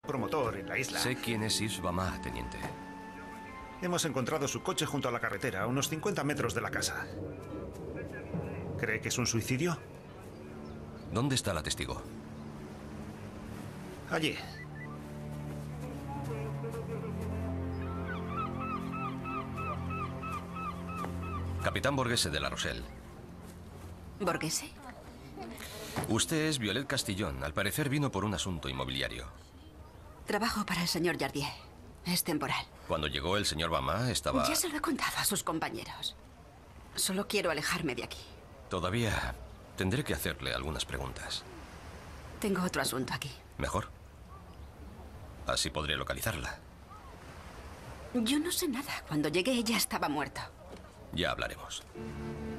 promotor en la isla. Sé quién es Yves Bama, teniente. Hemos encontrado su coche junto a la carretera, a unos 50 metros de la casa. ¿Cree que es un suicidio? ¿Dónde está la testigo? Allí. Capitán Borghese de La Rochelle. ¿Borghese? Usted es Violet Castillón. Al parecer vino por un asunto inmobiliario. Trabajo para el señor Jardier. Es temporal. Cuando llegó el señor Bama estaba... Ya se lo he contado a sus compañeros. Solo quiero alejarme de aquí. Todavía tendré que hacerle algunas preguntas. Tengo otro asunto aquí. ¿Mejor? Así podré localizarla. Yo no sé nada. Cuando llegué ella estaba muerta. Ya hablaremos.